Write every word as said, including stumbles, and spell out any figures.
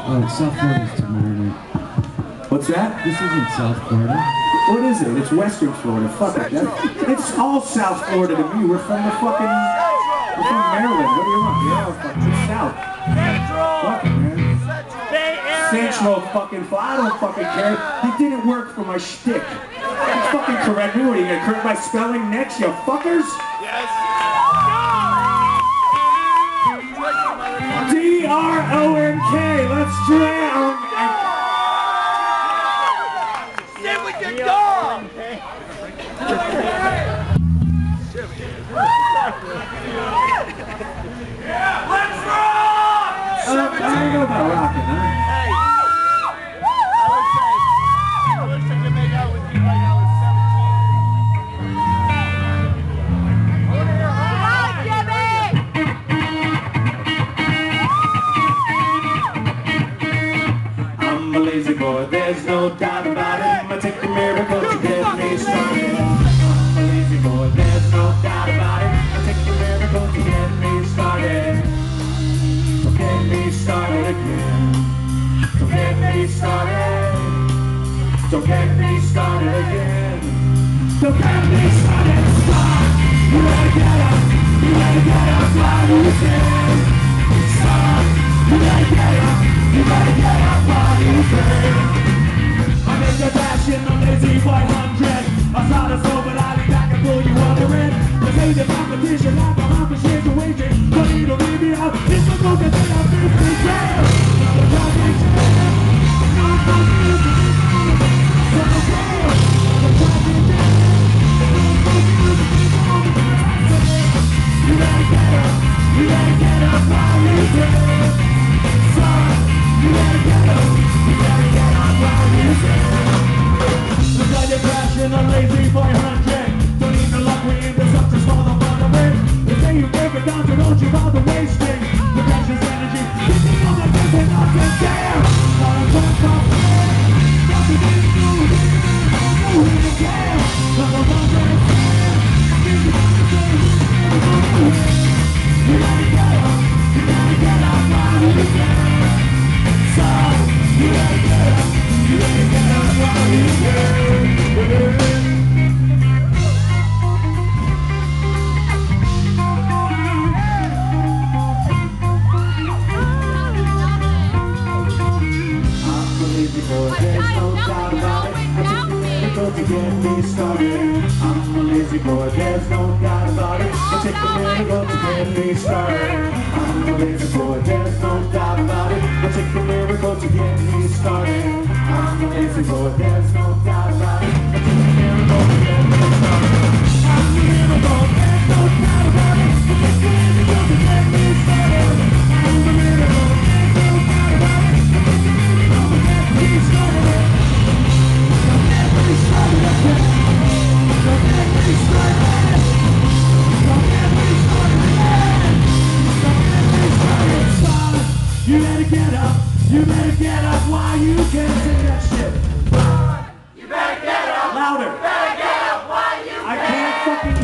Oh, it's South Florida's tomorrow night. What's that? This isn't South Florida. What is it? It's Western Florida. Fuck it. That, it's all South Florida to me. We're from the fucking... We're from Maryland. What do you want? Yeah, fucking it's South. Fuck it, man. Central fucking... I don't fucking care. It didn't work for my shtick. You fucking correct me. What are you gonna correct my spelling next, you fuckers? Yes. D R O N K. Let's drown. Sit with your dog. Let's rock! Uh, I don't know about rocking, huh? Hey, I wish I, I wish I could make out with you like I was I'm a lazy boy, there's no doubt about it. I'ma take the miracle to get me started. I'm a lazy boy, there's no doubt about it. I'ma take the miracle to get me started. So get me started again. So get me started. So get me started again. So get me started. Start. You better get up. You better get up while you can. Start. You better get up. You better get up while you can. I'm in the passion, I'm lazy boy hundred. I saw the soul, but I'll be back and pull you under it. This ain't the competition, like a hump and shit to wage it. But you don't leave me out, it's the book that they have been free jail. The traffic jam, no fucking music, so no jail. The traffic jam, no fucking music, you better get up, you better get up while you can. Son, you better get up, you better get up while you can. Look like you're crashing a lazy boy hundred. Don't need no luck, we in this up just for the fun of it. They say you break it down, so don't you bother wasting the precious energy. Thinking on the things that not can damn. Not a drunk off the man. Nothing to do with it. No way to care. Not a drunk off the man. Thinking on the things that not can damn. You gotta get up. You gotta get up while you can. So, you gotta get up. You gotta get up while you can. To get me started, I'm a lazy boy, there's no doubt about it. I'll take the miracle to get me started. I'm a lazy boy, there's no doubt about it. I'll take the miracle to get me started. I'm a lazy boy, there's no doubt about it. I'll take the miracle to get me started. I'm a miracle, there's no doubt about it. I'll take the miracle to get me started. I'm a miracle, there's no doubt about it. I'll take the miracle to get me started. You better get up, you better get up while you can. Sing that shit. You better get up. Louder. You better get up while you I can't fucking